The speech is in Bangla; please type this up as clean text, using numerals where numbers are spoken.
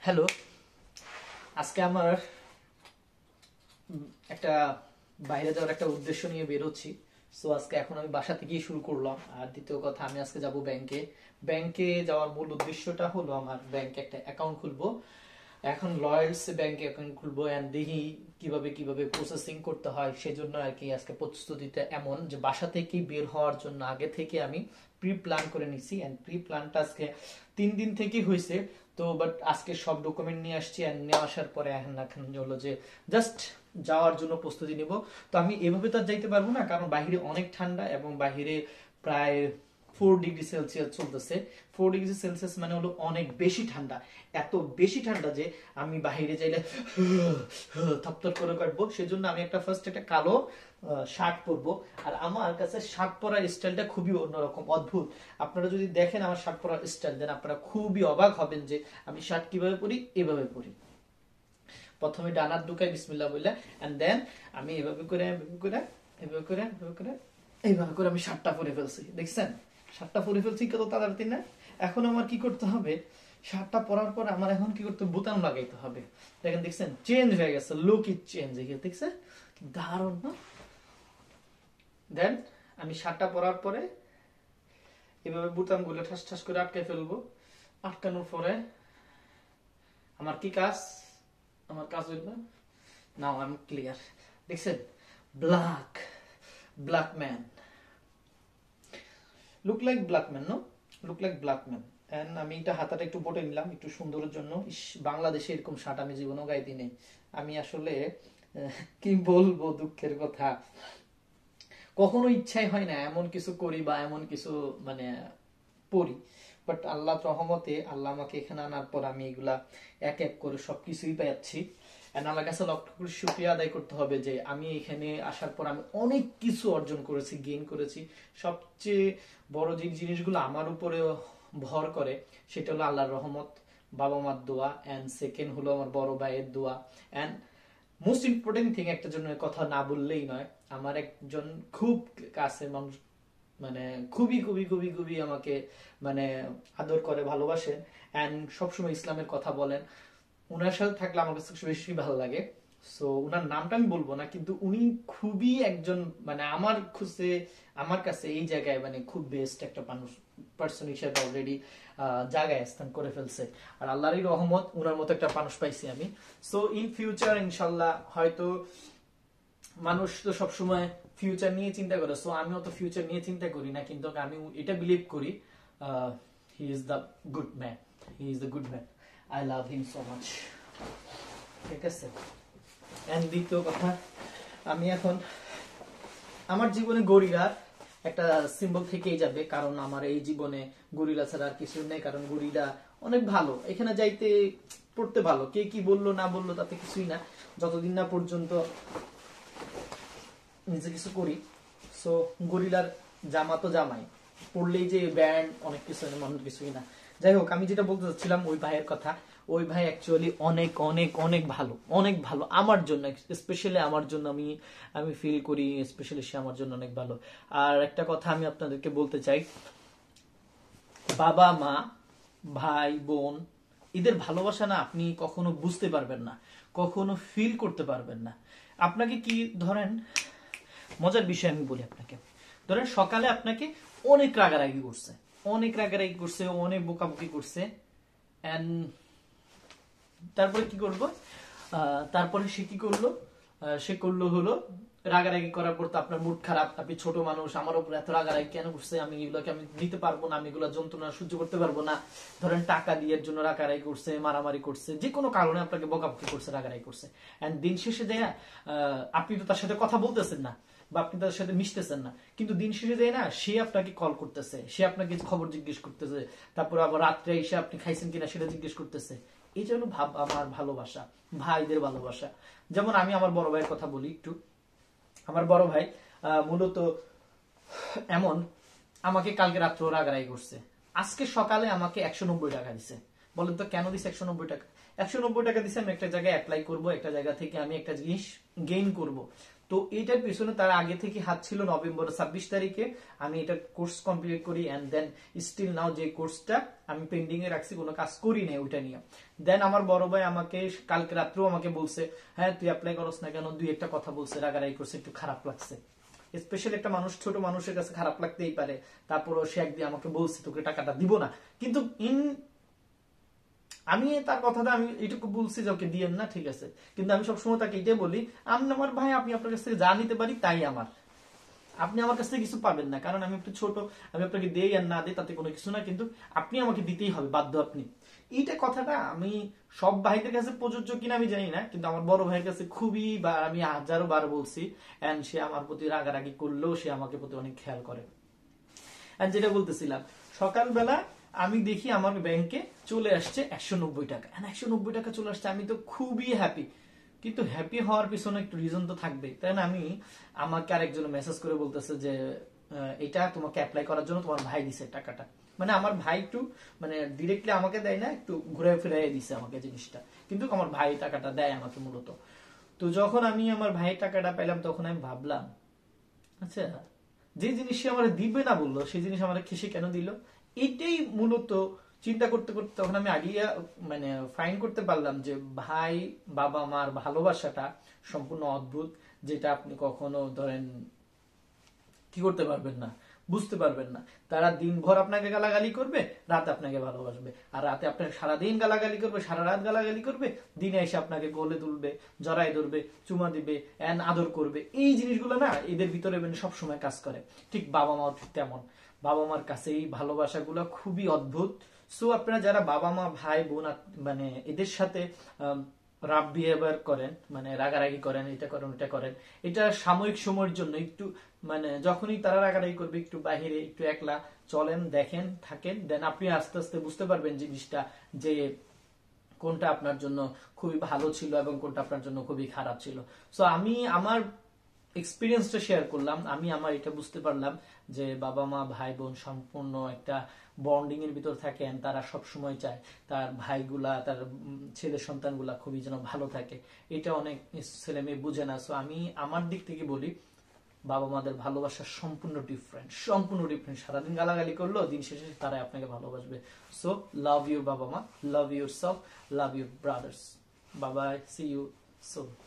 হ্যালো, আজকে আমার একটা বাইরে যাওয়ার একটা উদ্দেশ্য নিয়ে বের হচ্ছি। সো আজকে এখন আমি বাসা থেকেই শুরু করলাম। আর দ্বিতীয় কথা, আমি আজকে যাব ব্যাংকে। ব্যাংকে যাওয়ার মূল উদ্দেশ্যটা হলো আমার ব্যাংকে একটা অ্যাকাউন্ট খুলবো। এখন লয়ার্স ব্যাংকে অ্যাকাউন্ট খুলবো এন্ড দেখি কিভাবে কিভাবে প্রসেসিং করতে হয়। সেজন্য আর কি আজকে প্রস্তুতিটা এমন যে বাসা থেকেই বের হওয়ার জন্য আগে থেকে আমি প্রি প্ল্যান করে নিছি। এন্ড প্রি প্ল্যানটা আজকে 3 দিন থেকেই হয়েছে। তো বাট আজকে সব ডকুমেন্ট নিয়ে আসছি এন্ড নিয়ে আসার পরে এখন হলো যে জাস্ট যাওয়ার জন্য প্রস্তুতি নিব। তো আমি এভাবে তো আর যাইতে পারবো না, কারণ বাইরে অনেক ঠান্ডা এবং বাইরে প্রায় 4 ডিগ্রি সেলসিয়াস চলতেছে। 4 ডিগ্রি সেলসিয়াস মানে হলো অনেক বেশি ঠান্ডা। এত বেশি ঠান্ডা যে আমি বাইরে যাইলে থপথপ করে কাটবো। সেজন্য আমি ফার্স্ট একটা কালো শার্ট পরবো। আর আমার কাছে শার্ট পরার স্টাইলটা খুবই অন্যরকম, অদ্ভুত। আপনারা যদি দেখেন আমার শার্ট পরার স্টাইল, দেন আপনারা খুবই অবাক হবেন যে আমি শার্ট কিভাবে পরি। এভাবে পরি, প্রথমে ডানার ঢুকাই বিসমিল্লাহ বলে, এন্ড দেন আমি এভাবে করে আমি শার্টটা পরে ফেলছি। দেখছেন শার্টটা পরে ফেলছি কত তাড়াতাড়ি না? এখন আমার কি করতে হবে, শার্টটা পরার পর আমার এখন কি করতে, বোতাম লাগাইতে হবে। দেখেন, দেখছেন চেঞ্জ হয়ে গেছে, লুক ইজ চেঞ্জ হয়ে গেছে। দেখছেন দারুণ না? দেন আমি শার্টটা পরার পরে এভাবে বোতাম গুলো ঠাস ঠাস করে আটকে ফেলবো। আটকানোর পরে আমার কি কাজ, আমার কাজ হইল নাও আই এম ক্লিয়ার। দেখছেন black man, look like black man, no look like black man. And আমি এটা হাতাটা একটু বটে নিলাম একটু সুন্দরের জন্য। বাংলাদেশে এরকম শার্ট আমি জীবনেও গাইতে নেই। আমি আসলে কি বলবো, দুঃখের কথা, কখনো ইচ্ছাই হয় না এমন কিছু করি বা এমন কিছু মানে পড়ি। বাট আল্লাহ রহমতে আল্লাহ আমাকে এখানে আনার পর আমি এগুলা এক এক করে সবকিছুই পাচ্ছি। আল্লাহর কাছে লক্ষ করে শুকরিয়া আদায় করতে হবে যে আমি এখানে আসার পর আমি অনেক কিছু অর্জন করেছি, গেইন করেছি। সবচেয়ে বড় যে জিনিসগুলো আমার উপরে ভর করে সেটা হলো আল্লাহর রহমত, বাবা মার দোয়া, এন্ড সেকেন্ড হলো আমার বড় ভাইয়ের দোয়া, এন্ড মোস্ট ইম্পর্টেন্ট থিং, একটা জন্য কথা না বললেই নয়, আমার একজন খুব কাছের মানুষ, মানে খুবই খুবই খুবই খুবই আমাকে মানে আদর করে, ভালোবাসেন, এন্ড সবসময় ইসলামের কথা বলেন। উনার সাথে থাকলে আমার কাছে বেশি ভালো লাগে। সো উনার নামটা আমি বলবো না, কিন্তু উনি খুবই একজন মানে আমার কাছে এই জায়গায় মানে খুব বেস্ট একটা পার্সন হিসেবে অলরেডি জায়গায় স্থান করে ফেলছে। আর আল্লাহরই রহমত, উনার মতো একটা মানুষ পাইছি আমি। সো ইন ফিউচার ইনশাল্লাহ হয়তো, মানুষ তো সবসময় ফিউচার নিয়ে চিন্তা করে, সো আমিও তো ফিউচার নিয়ে চিন্তা করি না, কিন্তু আমি এটা বিলিভ করি he is the good man, he is the good man, I love him so much. ঠিক আছে। এন্ড দ্বিতীয় কথা, আমি এখন আমার জীবনে গরিলার একটা সিম্বল থেকেই যাবে, কারণ আমার এই জীবনে গরিলা ছাড়া আর কিছু নেই। কারণ গরিলা অনেক ভালো, এখানে যাইতে পড়তে ভালো, কে কি বললো না বললো তাতে কিছুই না, যতদিন না পর্যন্ত নিজে কিছু করি। সো গরিলার জামা তো জামাই, পড়লেই যে ব্যান্ড অনেক কিছু, এমন কিছুই না। যাই হোক, আমি যেটা বলতে চাচ্ছিলাম ওই ভাইয়ের কথা, ওই ভাই অ্যাকচুয়ালি অনেক অনেক অনেক ভালো, অনেক ভালো আমার জন্য, স্পেশালি আমার জন্য। আমি ফিল করি স্পেশালি সে আমার জন্য অনেক ভালো। আর একটা কথা আমি আপনাদেরকে বলতে চাই, বাবা মা ভাই বোন এদের ভালোবাসা না আপনি কখনো বুঝতে পারবেন না, কখনো ফিল করতে পারবেন না। আপনাকে কি ধরেন, মজার বিষয় আমি বলি আপনাকে, ধরেন সকালে আপনাকে অনেক রাগারাগি করছে, অনেক বোকাবুকি করছে, এন্ড তারপরে কি করবো, তারপরে সে কি করলো, সে করলো হলো রাগারাগি করার পর তো আপনার মুড খারাপ, আপনি ছোট মানুষ, আমার উপর এত রাগারাগি কেন করছে, আমি এগুলোকে আমি নিতে পারবো না, আমি এগুলো যন্ত্রণা সহ্য করতে পারবো না। ধরেন টাকা দিয়ে জন্য রাগারাগি করছে, মারামারি করছে, যে কোনো কারণে আপনাকে বকাবকি করছে, রাগারাগি করছে, এন্ড দিন শেষে দেয়া আপনি তো তার সাথে কথা বলতেছেন না বা আপনি তার সাথে মিশতেছেন না, কিন্তু দিন শেষে দেয় না, সে আপনাকে কল করতেছে, সে আপনাকে খবর জিজ্ঞেস করতেছে, তারপর আবার রাত্রে এসে আপনি খাইছেন কিনা সেটা জিজ্ঞেস করতেছে। এই জন্য আমার ভালোবাসা, ভাইদের ভালোবাসা। যেমন আমি আমার বড় ভাইয়ের কথা বলি একটু। আমার বড় ভাই মূলত এমন, আমাকে কালকে রাত্রে রাগারাগি করছে, আজকে সকালে আমাকে 190 টাকা দিছে। বলেন তো কেন দিছে 190 টাকা? 190 টাকা দিছে আমি একটা জায়গায় অ্যাপ্লাই করব, একটা জায়গা থেকে আমি একটা জিনিস গেইন করব। তো এইটার পিছনে তার আগে থেকে হাত ছিল। নভেম্বর 26 তারিখে আমি এটা কোর্স কমপ্লিট করি, এন্ড দেন স্টিল নাও যে কোর্সটা আমি পেন্ডিং এ রাখছি, কোনো কাজ করি নাই ওইটা নিয়ে। দেন আমার বড় ভাই আমাকে কালকে রাত্রেও আমাকে বলছে, হ্যাঁ তুই অ্যাপ্লাই করস না কেন, দুই একটা কথা বলছে, রাগারাগি করছে, একটু খারাপ লাগছে। স্পেশালি একটা মানুষ, ছোট মানুষের কাছে খারাপ লাগতেই পারে। তারপরও সে একদিন আমাকে বলছে তোকে টাকাটা দিব না, কিন্তু আমি তার কথাটা আমি এইটুকু বলছি যে ওকে দিয়েন না, ঠিক আছে, কিন্তু আমি সবসময় তাকে এটাই বলি, আমি আমার ভাই, আপনি আপনার কাছ থেকে যা নিতে পারি তাই আমার, আপনি আমার কাছ থেকে কিছু পাবেন না, কারণ আমি একটু ছোট, আমি আপনাকে দেই আর না দিই তাতে কোনো কিছু না, কিন্তু আপনি আমাকে দিতেই হবে, বাধ্য আপনি। এইটা কথাটা আমি সব ভাইদের কাছে প্রযোজ্য কিনা আমি জানি না, কিন্তু আমার বড় ভাইয়ের কাছে খুবই, আমি হাজারো বার বলছি, এন্ড সে আমার প্রতি রাগারাগি করলেও সে আমাকে প্রতি অনেক খেয়াল করে। আর যেটা বলতেছিলাম, সকালবেলা আমি দেখি আমার ব্যাংকে চলে আসছে 190 টাকা, 190 টাকা চলে আসছে, আমি তো খুবই হ্যাপি। কিন্তু হ্যাপি হওয়ার পিছনে একটু রিজন তো থাকবে, তাই না? আমাকে আরেকজন মেসেজ করে বলতেছে যে এটা তোমাকে অ্যাপ্লাই করার জন্য তোমার ভাই দিছে টাকাটা। মানে আমার ভাই একটু, মানে ডিরেক্টলি আমাকে দেয় না, একটু ঘুরে ফিরে দিছে আমাকে জিনিসটা, কিন্তু আমার ভাই টাকাটা দেয় আমাকে মূলত। তো যখন আমি আমার ভাই টাকাটা পেলাম, তখন আমি ভাবলাম, আচ্ছা, যে জিনিস সে আমার দিবে না বললো, সেই জিনিস আমার খেসে কেন দিল? এটাই মূলত চিন্তা করতে করতে তখন আমি আইডিয়া, মানে ফাইন করতে পারলাম যে ভাই বাবা মার ভালোবাসাটা সম্পূর্ণ অদ্ভুত, যেটা আপনি কখনো ধরেন কি করতে পারবেন না, বুঝতে পারবেন না। তারা দিনভর আপনাকে গালাগালি করবে, রাতে আপনাকে ভালোবাসবে, আর রাতে আপনাকে সারাদিন গালাগালি করবে, সারা রাত গালাগালি করবে, দিনে এসে আপনাকে কোলে তুলবে, জড়াই ধরবে, চুমা দিবে, আদর করবে। এই জিনিসগুলো না এদের ভিতরে সব সময় কাজ করে। ঠিক বাবা মাও ঠিক তেমন, বাবা মার কাছে এই ভালোবাসাগুলো খুবই অদ্ভুত। সো আপনারা যারা বাবা মা ভাই বোন মানে এদের সাথে রাফ বিহেভিয়ার করেন, মানে রাগারাগি করেন, এটা করেন ওটা করেন, এটা সাময়িক সময়ের জন্য, একটু মানে যখনই তারা রাগারাগি করবে, একটু বাহিরে একটু একলা চলেন, দেখেন, থাকেন, দেন আপনি আস্তে আস্তে বুঝতে পারবেন জিনিসটা, যে কোনটা আপনার জন্য খুবই ভালো ছিল এবং কোনটা আপনার জন্য খুবই খারাপ ছিল। সো আমি আমার এক্সপিরিয়েন্সটা শেয়ার করলাম, আমি আমার এটা বুঝতে পারলাম যে বাবা মা ভাই বোন সম্পূর্ণ একটা বন্ডিং এর ভিতর থাকেন, তারা সব সময় চায় তার ভাইগুলা, তার ছেলে সন্তানগুলা খুবই যেন ভালো থাকে। এটা অনেক ছেলে মেয়ে বুঝে না। সো আমি আমার দিক থেকে বলি, বাবা মাদের ভালোবাসা সম্পূর্ণ ডিফারেন্ট, সম্পূর্ণ ডিফারেন্ট। সারাদিন গালাগালি করলো, দিন শেষে তারা আপনাকে ভালোবাসবে। সো লাভ ইউর বাবা মা, love your self, love your brothers. Bye bye, see you soon.